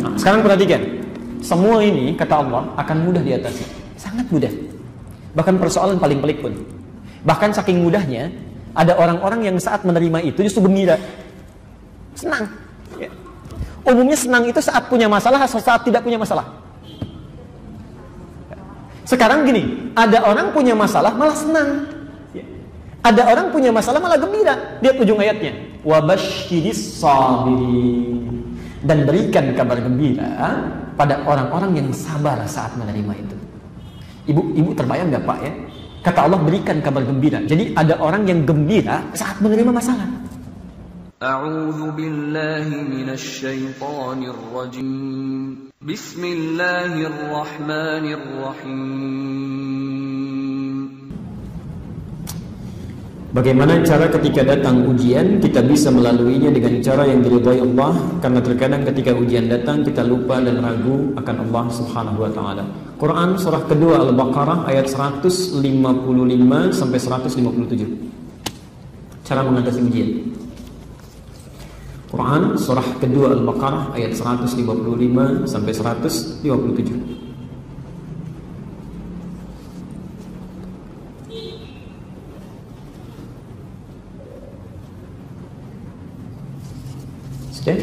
Nah, sekarang perhatikan, semua ini kata Allah akan mudah diatasi, sangat mudah. Bahkan persoalan paling pelik pun, bahkan saking mudahnya, ada orang-orang yang saat menerima itu justru gembira, senang. Ya. Umumnya senang itu saat punya masalah atau saat tidak punya masalah. Sekarang gini, ada orang punya masalah malah senang. Ada orang punya masalah malah gembira. Lihat ujung ayatnya. Wabasyiris sabirin. Dan berikan kabar gembira pada orang-orang yang sabar saat menerima itu. Ibu terbayang gak Pak ya? Kata Allah berikan kabar gembira. Jadi ada orang yang gembira saat menerima masalah. A'udzu billahi minasy syaithanir rajim. Bismillahirrahmanirrahim. Bagaimana cara ketika datang ujian kita bisa melaluinya dengan cara yang diridhai Allah, karena terkadang ketika ujian datang kita lupa dan ragu akan Allah Subhanahu wa taala. Quran surah kedua Al-Baqarah ayat 155 sampai 157. Cara mengatasi ujian. Quran surah kedua Al-Baqarah ayat 155 sampai 157. Sudah?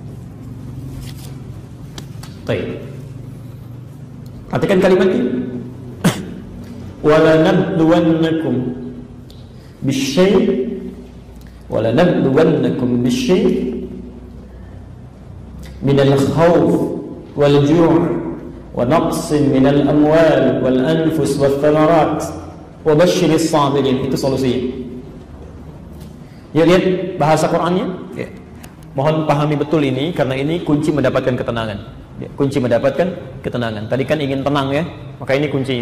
Baik. Perhatikan kalimat ini. Wala nabluwannakum bisyai' wala nabluwannakum bisyai' minal khawf wal ju' wa naqsin minal amwal wal anfus wal thamarat wa basyiris sabirin. Itu solusinya. Ya, lihat bahasa Qur'annya. Ya. Mohon pahami betul ini, karena ini kunci mendapatkan ketenangan. Ya, kunci mendapatkan ketenangan. Tadi kan ingin tenang ya, maka ini kuncinya.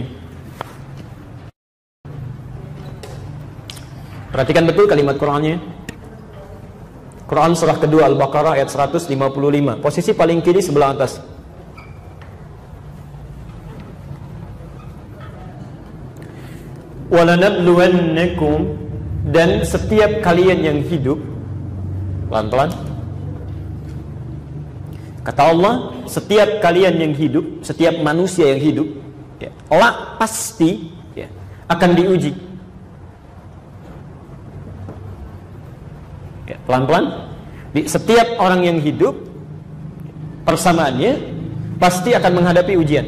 Perhatikan betul kalimat Qur'annya. Quran surah kedua Al-Baqarah ayat 155. Posisi paling kiri sebelah atas. Walanabluwannakum, dan setiap kalian yang hidup, pelan-pelan. Kata Allah, setiap kalian yang hidup, setiap manusia yang hidup, ya, pasti ya, akan diuji. Ya, pelan-pelan. Di setiap orang yang hidup, persamaannya pasti akan menghadapi ujian.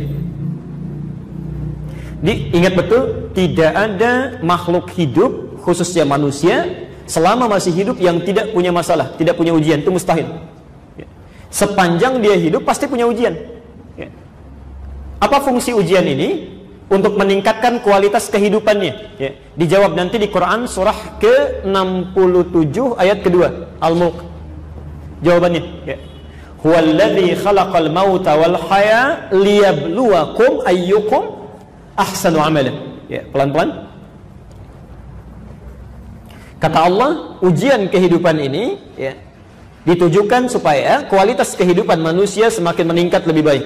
Ingat betul, tidak ada makhluk hidup, khususnya manusia, selama masih hidup yang tidak punya masalah, tidak punya ujian. Itu mustahil. Sepanjang dia hidup pasti punya ujian. Ya. Apa fungsi ujian ini? Untuk meningkatkan kualitas kehidupannya. Ya. Dijawab nanti di Quran surah ke-67 ayat kedua, Al-Mulk. Jawabannya. Ya. Huwallazi khalaqal mauta wal haya liyabluwakum ayyukum ahsanu amala. Ya, pelan-pelan. Kata Allah, ujian kehidupan ini ya, ditujukan supaya kualitas kehidupan manusia semakin meningkat lebih baik.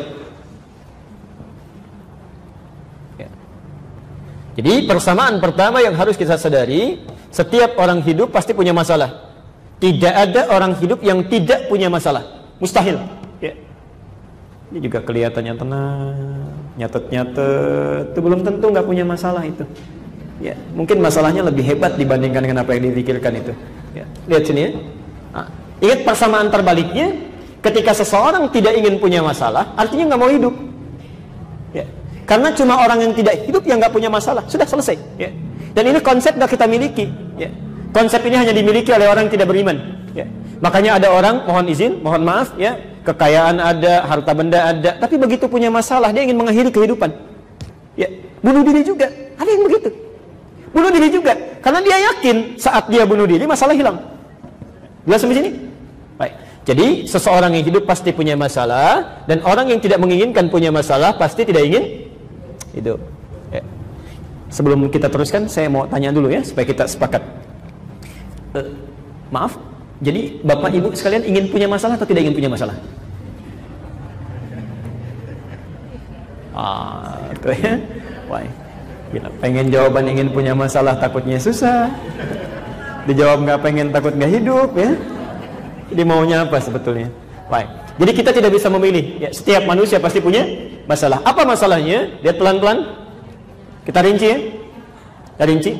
Ya. Jadi persamaan pertama yang harus kita sadari, setiap orang hidup pasti punya masalah. Tidak ada orang hidup yang tidak punya masalah. Mustahil. Ya. Ini juga kelihatannya tenang, nyatet-nyatet, itu belum tentu nggak punya masalah itu. Ya. Mungkin masalahnya lebih hebat dibandingkan dengan apa yang dipikirkan itu. Ya. Lihat sini ya. Nah, ingat persamaan terbaliknya, ketika seseorang tidak ingin punya masalah, artinya nggak mau hidup. Ya. Karena cuma orang yang tidak hidup yang nggak punya masalah, sudah selesai. Ya. Dan ini konsep yang kita miliki. Ya. Konsep ini hanya dimiliki oleh orang yang tidak beriman. Ya. Makanya ada orang, mohon izin, mohon maaf, ya, kekayaan ada, harta benda ada, tapi begitu punya masalah dia ingin mengakhiri kehidupan. Ya. Bunuh diri juga, ada yang begitu. Bunuh diri juga, karena dia yakin saat dia bunuh diri masalah hilang. Jelas sampai sini? Baik. Jadi seseorang yang hidup pasti punya masalah, dan orang yang tidak menginginkan punya masalah pasti tidak ingin hidup. Ya. Sebelum kita teruskan, saya mau tanya dulu ya supaya kita sepakat. Maaf, jadi bapak ibu sekalian ingin punya masalah atau tidak ingin punya masalah? Itu ya. Wah, gila. Pengen jawaban ingin punya masalah, takutnya susah. Dijawab nggak pengen, takut nggak hidup ya. Jadi maunya apa sebetulnya? Baik. Jadi kita tidak bisa memilih. Ya, setiap manusia pasti punya masalah. Apa masalahnya? Lihat pelan-pelan. Kita rinci ya. Kita rinci.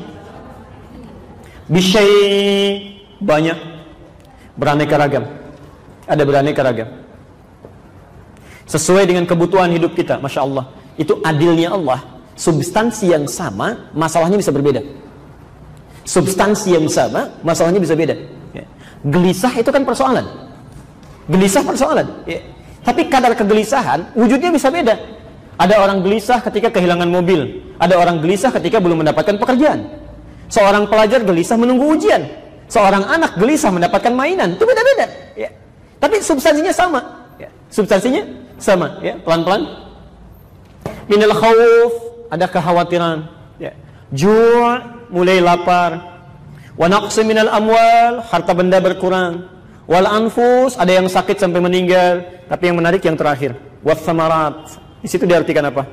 Bisyai, banyak, beraneka ragam. Ada beraneka ragam. Sesuai dengan kebutuhan hidup kita, Masya Allah. Itu adilnya Allah. Substansi yang sama, masalahnya bisa berbeda. Substansi yang sama, masalahnya bisa beda. Ya. Gelisah itu kan persoalan. Gelisah persoalan. Ya. Tapi kadar kegelisahan, wujudnya bisa beda. Ada orang gelisah ketika kehilangan mobil. Ada orang gelisah ketika belum mendapatkan pekerjaan. Seorang pelajar gelisah menunggu ujian. Seorang anak gelisah mendapatkan mainan. Itu beda-beda. Ya. Tapi substansinya sama. Ya. Substansinya sama. Ya. Pelan-pelan. Minal khawf, ada kekhawatiran. Ya. Ju', mulai lapar. Wa naqsi minal amwal, harta benda berkurang. Wal anfus, ada yang sakit sampai meninggal. Tapi yang menarik yang terakhir. Was samarat. Di situ diartikan apa?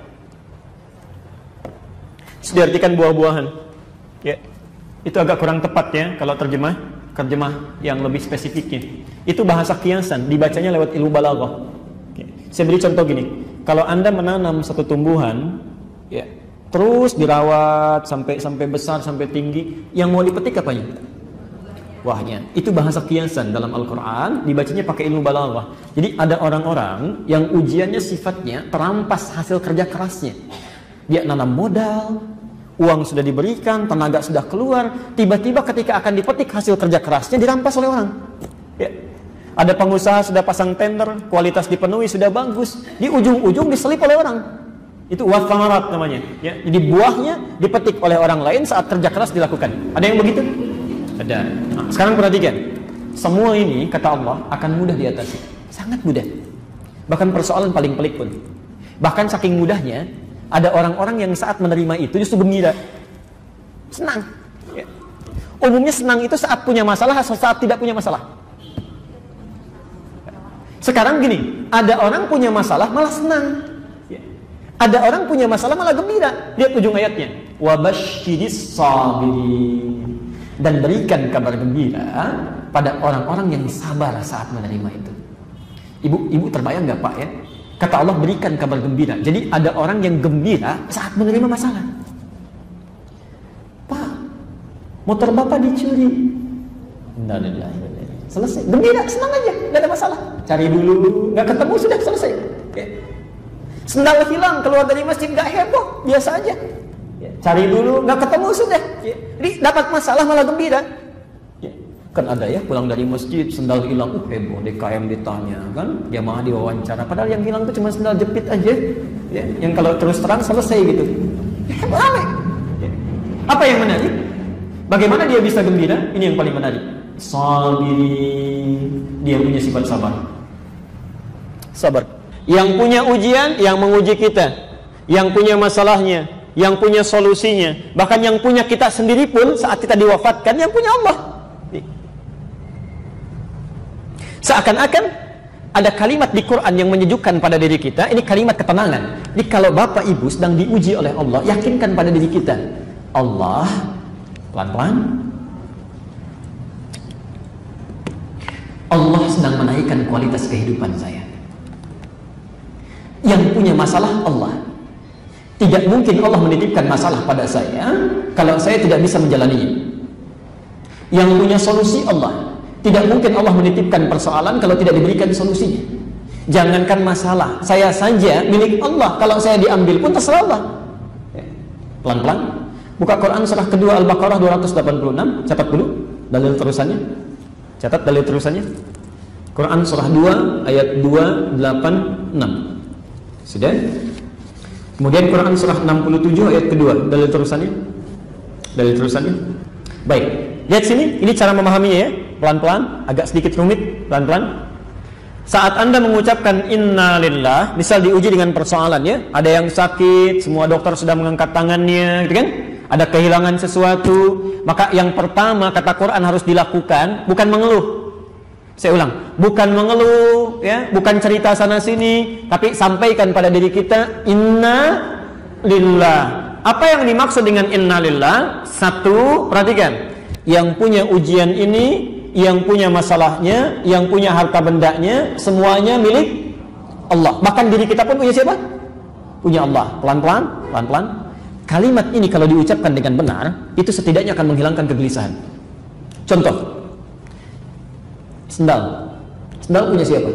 Diartikan buah-buahan. Ya, itu agak kurang tepat ya kalau terjemah yang lebih spesifiknya. Itu bahasa kiasan, dibacanya lewat ilmu balaghah. Ya. Saya beri contoh gini, kalau Anda menanam satu tumbuhan, ya, terus dirawat sampai besar, sampai tinggi, yang mau dipetik apanya? Buahnya. Itu bahasa kiasan dalam Al-Quran, dibacanya pakai ilmu balaghah. Jadi ada orang-orang yang ujiannya sifatnya terampas hasil kerja kerasnya. Dia nanam modal, uang sudah diberikan, tenaga sudah keluar, tiba-tiba ketika akan dipetik hasil kerja kerasnya dirampas oleh orang. Ya. Ada pengusaha sudah pasang tender, kualitas dipenuhi sudah bagus, di ujung-ujung diselip oleh orang. Itu wathamarat namanya. Ya. Jadi buahnya dipetik oleh orang lain saat kerja keras dilakukan. Ada yang begitu? Ada. Nah, sekarang perhatikan, semua ini kata Allah akan mudah diatasi, sangat mudah. Bahkan persoalan paling pelik pun, bahkan saking mudahnya. Ada orang-orang yang saat menerima itu justru gembira, senang. Ya. Umumnya senang itu saat punya masalah atau saat tidak punya masalah. Sekarang gini, ada orang punya masalah malah senang. Ya. Ada orang punya masalah malah gembira. Lihat ujung ayatnya. Wabasyiris sabirin. Dan berikan kabar gembira pada orang-orang yang sabar saat menerima itu. Ibu terbayang nggak Pak ya? Kata Allah berikan kabar gembira. Jadi ada orang yang gembira saat menerima masalah. Pak, motor Bapak dicuri. Selesai. Gembira, senang aja, nggak ada masalah. Cari dulu, nggak ketemu sudah selesai. Ya. Sendal hilang keluar dari masjid nggak heboh, biasa aja. Ya. Cari dulu, nggak ketemu sudah. Ya. Jadi dapat masalah malah gembira. Kan ada ya pulang dari masjid sendal hilang, heboh, DKM ditanya kan, jamaah diwawancara, padahal yang hilang itu cuma sendal jepit aja ya, yang kalau terus terang selesai gitu ya, ya. Apa yang menarik? Bagaimana dia bisa gembira? Ini yang paling menarik. Sabirin, dia punya sifat sabar. Yang punya ujian, yang menguji kita, yang punya masalahnya, yang punya solusinya, bahkan yang punya kita sendiri pun saat kita diwafatkan, yang punya Allah. Seakan-akan ada kalimat di Quran yang menyejukkan pada diri kita. Ini kalimat ketenangan. Jadi kalau Bapak Ibu sedang diuji oleh Allah, yakinkan pada diri kita, Allah, pelan-pelan, Allah sedang menaikkan kualitas kehidupan saya. Yang punya masalah Allah. Tidak mungkin Allah menitipkan masalah pada saya kalau saya tidak bisa menjalaninya. Yang punya solusi Allah. Tidak mungkin Allah menitipkan persoalan kalau tidak diberikan solusinya. Jangankan masalah, saya saja milik Allah. Kalau saya diambil pun terserah Allah. Pelan-pelan. Buka Quran surah kedua Al-Baqarah 286. Catat dulu dalil terusannya. Catat dalil terusannya. Quran surah 2 ayat 286. Sudah? Kemudian Quran surah 67 ayat kedua, dalil terusannya. Dalil terusannya. Baik. Lihat sini, ini cara memahaminya ya. Pelan-pelan, agak sedikit rumit, pelan-pelan. Saat Anda mengucapkan inna lillah, misal diuji dengan persoalan ya, ada yang sakit, semua dokter sudah mengangkat tangannya, gitu kan? Ada kehilangan sesuatu, maka yang pertama kata Quran harus dilakukan bukan mengeluh. Saya ulang, bukan mengeluh ya, bukan cerita sana sini, tapi sampaikan pada diri kita inna lillah. Apa yang dimaksud dengan inna lillah? Satu, perhatikan. Yang punya ujian ini, yang punya masalahnya, yang punya harta bendanya, semuanya milik Allah. Bahkan diri kita pun punya siapa? Punya Allah. Pelan-pelan, pelan-pelan. Kalimat ini kalau diucapkan dengan benar, itu setidaknya akan menghilangkan kegelisahan. Contoh, sendal. Sendal punya siapa?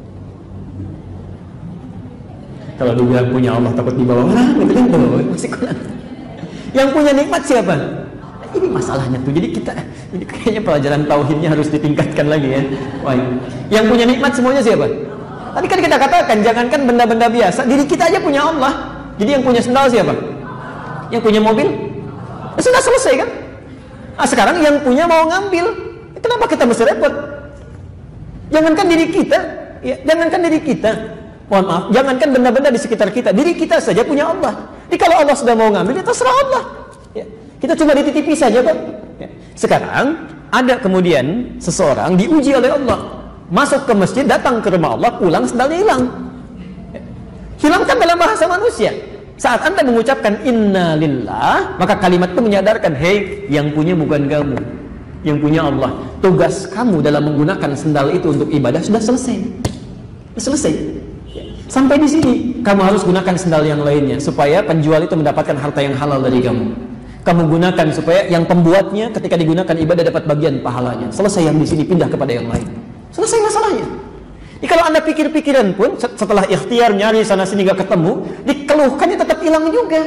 Kalau dibilang punya Allah takut dibawa orang, gitu kan? Masih kurang. Yang punya nikmat siapa? Ini masalahnya tuh. Jadi kita, ini kayaknya pelajaran tauhidnya harus ditingkatkan lagi ya. Baik. Yang punya nikmat semuanya siapa? Tadi kan kita katakan jangankan benda-benda biasa, diri kita aja punya Allah. Jadi yang punya sendal siapa? Yang punya mobil? Ya, sudah selesai kan? Nah, sekarang yang punya mau ngambil, kenapa kita mesti repot? Jangankan diri kita, ya, jangankan diri kita. Mohon maaf, jangankan benda-benda di sekitar kita, diri kita saja punya Allah. Jadi kalau Allah sudah mau ngambil, itu terserah Allah. Ya, kita cuma dititipi saja kok. Ya. Sekarang ada kemudian seseorang diuji oleh Allah, masuk ke masjid, datang ke rumah Allah, pulang sendalnya hilang. Ya. Hilangkan dalam bahasa manusia. Saat Anda mengucapkan inna lillah, maka kalimat itu menyadarkan, hei, yang punya bukan kamu, yang punya Allah. Tugas kamu dalam menggunakan sendal itu untuk ibadah sudah selesai. Selesai. Sampai di sini, kamu harus gunakan sendal yang lainnya supaya penjual itu mendapatkan harta yang halal dari kamu. Kamu gunakan supaya yang pembuatnya ketika digunakan ibadah dapat bagian pahalanya. Selesai yang di sini, pindah kepada yang lain. Selesai masalahnya. Jadi kalau Anda pikir-pikiran pun setelah ikhtiar nyari sana sini gak ketemu, dikeluhkannya tetap hilang juga.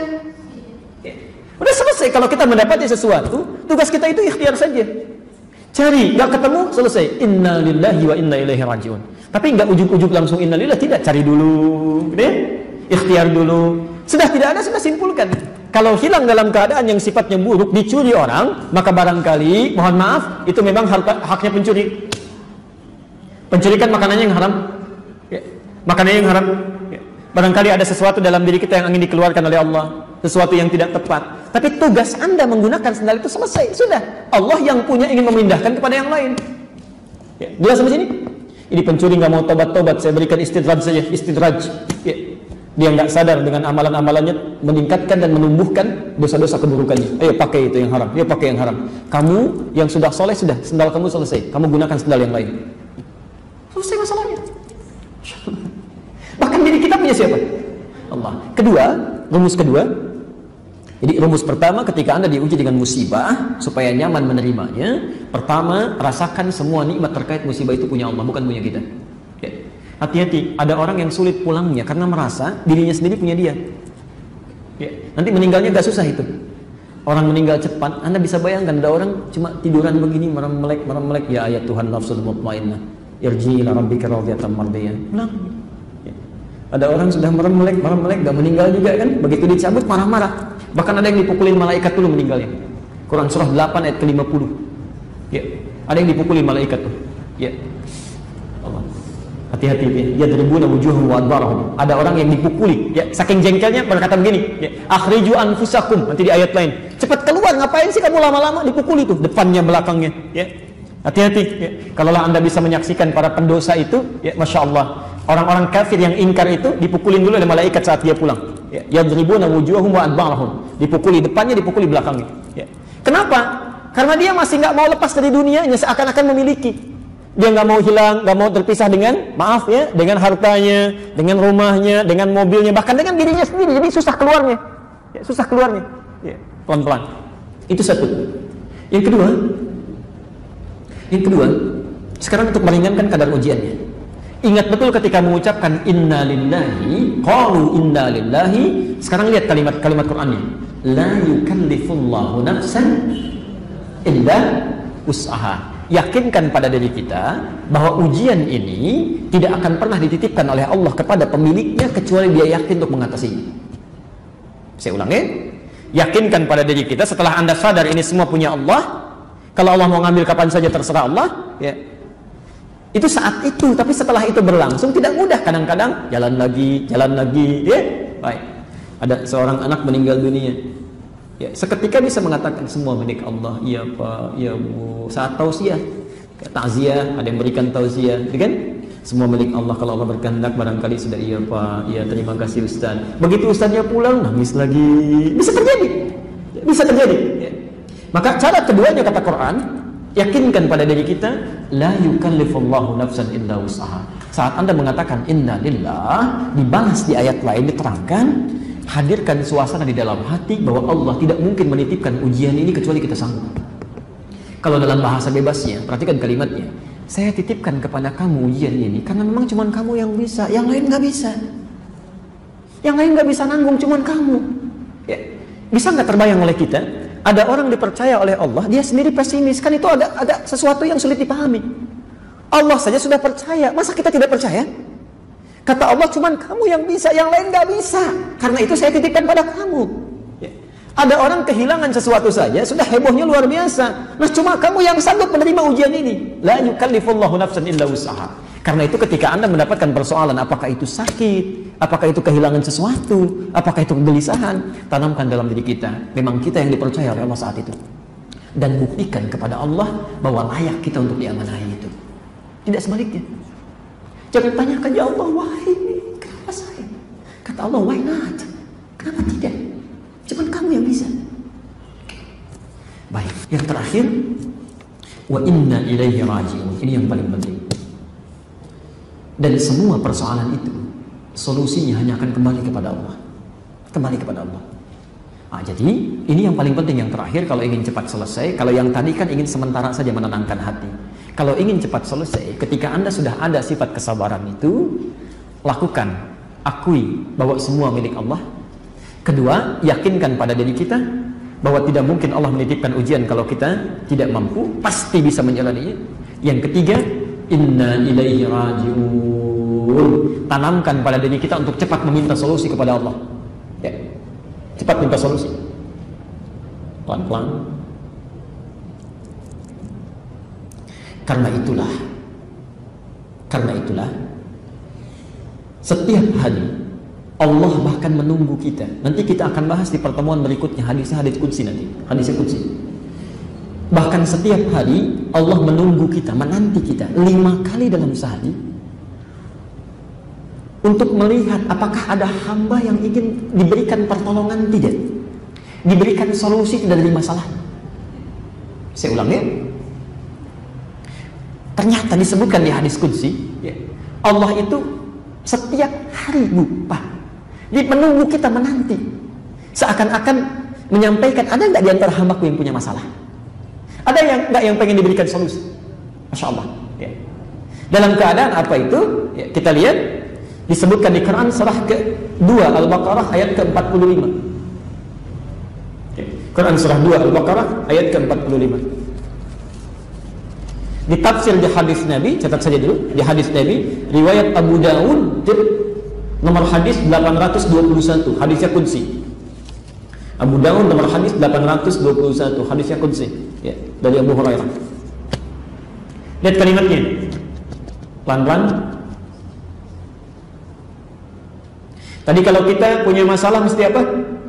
Udah selesai. Kalau kita mendapati sesuatu, tugas kita itu ikhtiar saja. Cari, gak ketemu, selesai. Inna lillahi wa inna ilaihi rajiun. Tapi nggak ujuk-ujuk langsung innalillah, tidak, cari dulu, ya? Ikhtiar dulu. Sudah tidak ada, sudah simpulkan. Kalau hilang dalam keadaan yang sifatnya buruk, dicuri orang, maka barangkali, mohon maaf, itu memang haknya pencuri. Pencuri kan makanannya yang haram, ya. Makanannya yang haram. Ya. Barangkali ada sesuatu dalam diri kita yang ingin dikeluarkan oleh Allah, sesuatu yang tidak tepat. Tapi tugas Anda menggunakan sendal itu selesai, sudah. Allah yang punya ingin memindahkan kepada yang lain. Ya. Jelas sampai sini? Ini pencuri nggak mau tobat-tobat, saya berikan istidraj saja, istidraj. Ya. Dia nggak sadar dengan amalan-amalannya meningkatkan dan menumbuhkan dosa-dosa keburukannya. Ayo pakai itu yang haram, ayo pakai yang haram. Kamu yang sudah soleh sudah, sendal kamu selesai. Kamu gunakan sendal yang lain. Selesai masalahnya. Bahkan diri kita punya siapa? Allah. Kedua, rumus kedua. Jadi rumus pertama ketika Anda diuji dengan musibah supaya nyaman menerimanya, pertama rasakan semua nikmat terkait musibah itu punya Allah, bukan punya kita. Ya. Hati-hati, ada orang yang sulit pulangnya karena merasa dirinya sendiri punya dia. Ya. Nanti meninggalnya gak susah itu. Orang meninggal cepat, Anda bisa bayangkan ada orang cuma tiduran begini merem-melek, ya ayat Tuhan nafsul mutmainnah, irji ila rabbika radiyatan mardiyah. Pulang. Ya. Ada orang sudah merem-melek gak meninggal juga kan, begitu dicabut marah-marah. Bahkan ada yang dipukulin malaikat dulu meninggalnya. Quran surah 8 ayat ke-50. Ya, ada yang dipukulin malaikat tuh. Ya. Allah. Hati-hati ya. Yadribuna wujuhum wa adbarahum. Ada orang yang dipukuli, ya, saking jengkelnya berkata begini, ya, akhriju anfusakum, nanti di ayat lain. Cepat keluar, ngapain sih kamu lama-lama dipukuli tuh, depannya belakangnya, ya. Hati-hati, ya. Kalaulah Anda bisa menyaksikan para pendosa itu, ya, Masya Allah. Orang-orang kafir yang ingkar itu dipukulin dulu oleh malaikat saat dia pulang. Ya, yadribuna wujuhum wa adbarahum. Dipukuli depannya, dipukuli belakangnya. Ya. Kenapa? Karena dia masih nggak mau lepas dari dunianya, seakan-akan memiliki. Dia nggak mau hilang, nggak mau terpisah dengan, maaf ya, dengan hartanya, dengan rumahnya, dengan mobilnya, bahkan dengan dirinya sendiri. Jadi susah keluarnya. Ya, susah keluarnya. Ya, pelan-pelan. Itu satu. Yang kedua, sekarang untuk meringankan kadar ujiannya. Ingat betul ketika mengucapkan inna lillahi, qalu inna lillahi. Sekarang lihat kalimat Qur'annya. La yukallifullahu nafsan illa usaha. Yakinkan pada diri kita bahwa ujian ini tidak akan pernah dititipkan oleh Allah kepada pemiliknya kecuali dia yakin untuk mengatasinya. Saya ulangi. Yakinkan pada diri kita setelah Anda sadar ini semua punya Allah. Kalau Allah mau ngambil kapan saja terserah Allah, ya. Itu saat itu, tapi setelah itu berlangsung tidak mudah. Kadang-kadang jalan lagi, ya. Baik. Ada seorang anak meninggal dunia. Ya, seketika bisa mengatakan semua milik Allah. Iya Pak, iya Bu. Saat tausiah, takziah, ada yang berikan tausiah, kan? Semua milik Allah. Kalau Allah berkehendak barangkali sudah iya Pak, iya terima kasih Ustaz. Begitu Ustaznya pulang, nangis lagi. Bisa terjadi. Ya. Maka cara keduanya kata Quran, Yakinkan pada diri kita, la yukallifullahu nafsan illa wus'aha. Saat Anda mengatakan inna lillah, dibalas di ayat lain diterangkan, hadirkan suasana di dalam hati bahwa Allah tidak mungkin menitipkan ujian ini kecuali kita sanggup. Kalau dalam bahasa bebasnya, perhatikan kalimatnya. Saya titipkan kepada kamu ujian ini karena memang cuma kamu yang bisa, yang lain nggak bisa. Yang lain nggak bisa nanggung, cuma kamu. Ya. Bisa nggak terbayang oleh kita? Ada orang dipercaya oleh Allah, dia sendiri pesimis. Kan itu ada sesuatu yang sulit dipahami. Allah saja sudah percaya, masa kita tidak percaya? Kata Allah, cuman kamu yang bisa, yang lain nggak bisa. Karena itu saya titipkan pada kamu. Ya. Ada orang kehilangan sesuatu saja, sudah hebohnya luar biasa. Nah, cuma kamu yang sanggup menerima ujian ini. La yukallifullahu nafsan illa wus'aha. Karena itu ketika Anda mendapatkan persoalan, apakah itu sakit, apakah itu kehilangan sesuatu, apakah itu kegelisahan, tanamkan dalam diri kita, memang kita yang dipercaya oleh Allah saat itu. Dan buktikan kepada Allah bahwa layak kita untuk diamanahi itu. Tidak sebaliknya. Jangan tanyakan, ya Allah, why? Kenapa saya? Kata Allah, why not? Kenapa tidak? Cuma kamu yang bisa. Baik, yang terakhir, wa inna ilaihi raji'un. Ini yang paling penting. Dan semua persoalan itu solusinya hanya akan kembali kepada Allah. Kembali kepada Allah. Nah, jadi ini yang paling penting, yang terakhir. Kalau ingin cepat selesai, kalau yang tadi kan ingin sementara saja menenangkan hati. Kalau ingin cepat selesai, ketika Anda sudah ada sifat kesabaran itu, lakukan, akui bahwa semua milik Allah. Kedua, yakinkan pada diri kita bahwa tidak mungkin Allah menitipkan ujian kalau kita tidak mampu, pasti bisa menjalaninya. Yang ketiga, inna ilaihi raji'un. Tanamkan pada diri kita untuk cepat meminta solusi kepada Allah. Ya. Cepat minta solusi. Pelan-pelan. Karena itulah setiap hari Allah bahkan menunggu kita. Nanti kita akan bahas di pertemuan berikutnya hadis qudsi nanti. Hadis qudsi. Bahkan setiap hari Allah menunggu kita, menanti kita 5 kali dalam sehari untuk melihat apakah ada hamba yang ingin diberikan pertolongan, tidak, diberikan solusi dari masalah. Saya ulang ya. Ternyata disebutkan di hadis qudsi, ya, Allah itu setiap hari lupa, dia menunggu kita, menanti, seakan-akan menyampaikan, ada nggak di antara hambaku yang punya masalah? Ada yang nggak yang pengen diberikan solusi? Masya Allah. Ya. Dalam keadaan apa itu? Ya, kita lihat disebutkan di Quran surah ke-2 Al-Baqarah ayat ke-45. Ya. Quran surah 2 Al-Baqarah ayat ke-45. Ditafsir di hadis Nabi, catat saja dulu, di hadis Nabi riwayat Abu Daud nomor hadis 821, hadisnya qudsi. Abu Daud nomor hadis 821, hadisnya qudsi, ya, dari Abu Hurairah. Lihat kalimatnya, pelan-pelan. Tadi kalau kita punya masalah mesti apa?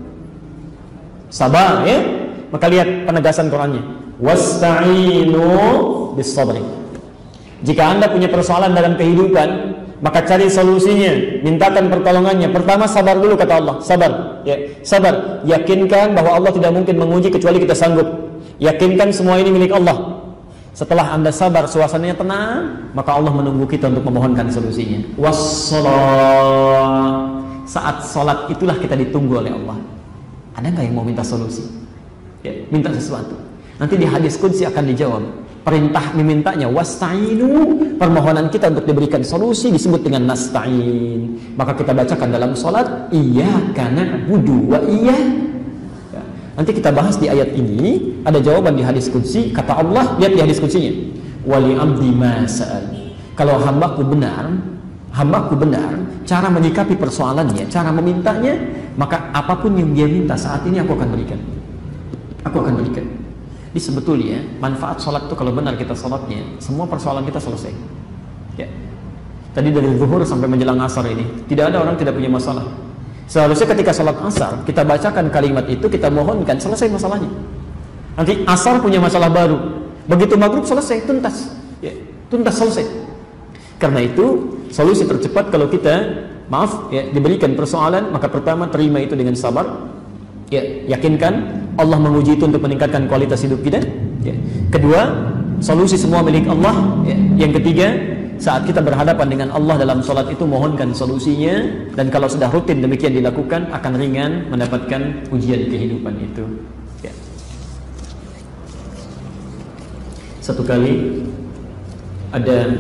Sabar, ya. Maka lihat penegasan Qurannya. Wasta'inu bis-sabri. Jika Anda punya persoalan dalam kehidupan, maka cari solusinya, mintakan pertolongannya. Pertama, sabar dulu, kata Allah. Sabar, ya, sabar. Yakinkan bahwa Allah tidak mungkin menguji kecuali kita sanggup. Yakinkan semua ini milik Allah. Setelah Anda sabar, suasananya tenang, maka Allah menunggu kita untuk memohonkan solusinya. Wassalat. Saat salat itulah kita ditunggu oleh Allah. Ada nggak yang mau minta solusi? Ya, minta sesuatu. Nanti di hadis qudsi akan dijawab. Perintah memintanya wasta'inu, permohonan kita untuk diberikan solusi disebut dengan nasta'in. Maka kita bacakan dalam salat, iyyaka na'budu wa ya. Nanti kita bahas di ayat ini, ada jawaban di hadis qudsi. Kata Allah, lihat di hadis qudsinya, wali abdi ma sa'al. Kalau hambaku benar cara menyikapi persoalannya, cara memintanya, maka apapun yang dia minta saat ini aku akan berikan. Jadi sebetulnya manfaat sholat itu kalau benar kita sholatnya, semua persoalan kita selesai. Ya. Tadi dari zuhur sampai menjelang asar ini, tidak ada orang tidak punya masalah. Seharusnya ketika sholat asar kita bacakan kalimat itu, kita mohonkan, selesai masalahnya. Nanti asar punya masalah baru, begitu maghrib selesai, tuntas. Ya, tuntas, selesai. Karena itu solusi tercepat kalau kita diberikan persoalan, maka pertama terima itu dengan sabar. Ya, yakinkan Allah menguji itu untuk meningkatkan kualitas hidup kita. Ya. Kedua, solusi semua milik Allah. Ya. Yang ketiga, saat kita berhadapan dengan Allah dalam sholat itu mohonkan solusinya, dan kalau sudah rutin demikian dilakukan akan ringan mendapatkan ujian kehidupan itu. Ya. Satu kali ada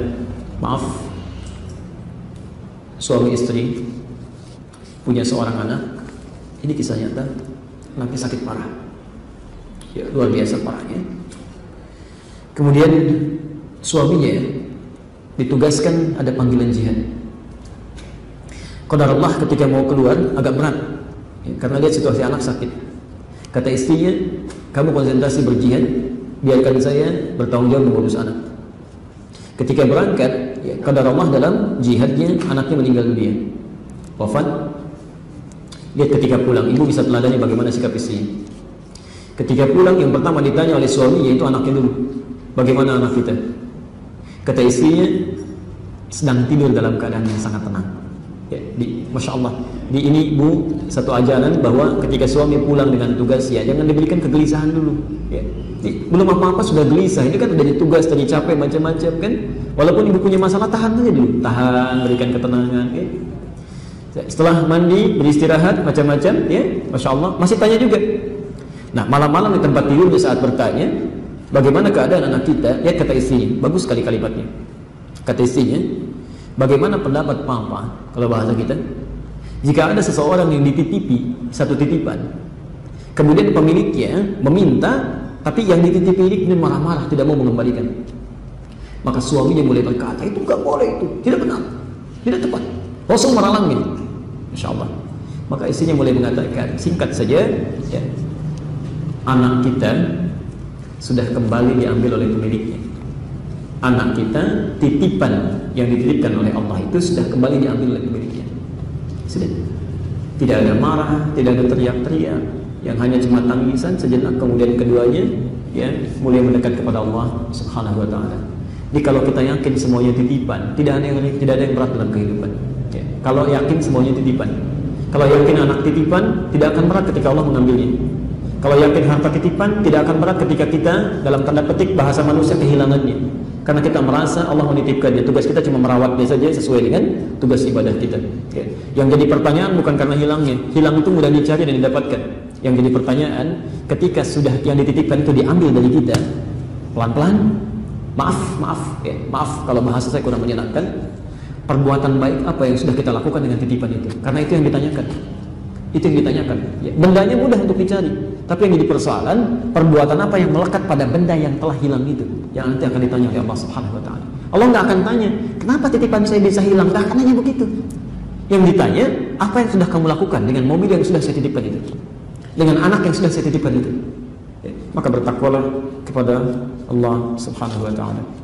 suami istri punya seorang anak. Ini kisah nyata. Anaknya sakit parah, ya, luar biasa parahnya. Kemudian suaminya ditugaskan ada panggilan jihad. Qadarullah ketika mau keluar agak berat, ya, karena lihat situasi anak sakit. Kata istrinya, kamu konsentrasi berjihad, biarkan saya bertanggung jawab mengurus anak. Ketika berangkat, ya, qadarullah dalam jihadnya anaknya meninggal dunia, wafat. Lihat ketika pulang, ibu bisa teladani bagaimana sikap istrinya. Ketika pulang, yang pertama ditanya oleh suami yaitu anaknya dulu, bagaimana anak kita? Kata istrinya, sedang tidur dalam keadaan yang sangat tenang. Ya, Masya Allah, ini bu satu ajaran bahwa ketika suami pulang dengan tugas, ya jangan diberikan kegelisahan dulu. Ya, belum apa-apa sudah gelisah, ini kan dari tugas, dari capek macam-macam kan. Walaupun ibu punya masalah, tahan saja dulu, tahan, berikan ketenangan. Ya. Setelah mandi, beristirahat macam-macam, ya, Masya Allah, masih tanya juga. Nah, malam-malam di tempat tidurnya saat bertanya, bagaimana keadaan anak kita? Ya, kata istrinya, bagus sekali kalimatnya. Kata istrinya, bagaimana pendapat papa, kalau bahasa kita, jika ada seseorang yang dititipi satu titipan, kemudian pemiliknya meminta, tapi yang dititipi ini marah-marah, tidak mau mengembalikan. Maka suaminya mulai berkata, itu enggak boleh, itu tidak benar, tidak tepat, langsung meralangnya. Masya Allah. Maka istrinya mulai mengatakan, singkat saja, ya, anak kita sudah kembali diambil oleh pemiliknya. Anak kita, titipan yang dititipkan oleh Allah itu sudah kembali diambil oleh pemiliknya. Sudah. Tidak ada marah, tidak ada teriak-teriak, yang hanya cuma tangisan sejenak, kemudian keduanya, ya, mulai mendekat kepada Allah Subhanahu wa Ta'ala. Jadi kalau kita yakin semuanya titipan, tidak ada yang berat dalam kehidupan. Ya. Kalau yakin semuanya titipan, kalau yakin anak titipan, tidak akan berat ketika Allah mengambilnya. Kalau yakin harta titipan, tidak akan berat ketika kita dalam tanda petik bahasa manusia kehilangannya. Karena kita merasa Allah menitipkannya. Tugas kita cuma merawatnya saja sesuai dengan tugas ibadah kita. Ya. Yang jadi pertanyaan bukan karena hilangnya. Hilang itu mudah dicari dan didapatkan. Yang jadi pertanyaan, ketika sudah yang dititipkan itu diambil dari kita, pelan-pelan, maaf, ya, maaf kalau bahasa saya kurang menyenangkan. Perbuatan baik apa yang sudah kita lakukan dengan titipan itu? Karena itu yang ditanyakan. Itu yang ditanyakan. Ya, bendanya mudah untuk dicari, tapi yang jadi persoalan, perbuatan apa yang melekat pada benda yang telah hilang itu, yang nanti akan ditanya oleh Allah Subhanahu wa Ta'ala. Allah nggak akan tanya, kenapa titipan saya bisa hilang? Nggak akan nanya begitu. Yang ditanya, apa yang sudah kamu lakukan dengan mobil yang sudah saya titipkan itu, dengan anak yang sudah saya titipkan itu. Ya, maka bertakwalah kepada Allah Subhanahu wa Ta'ala.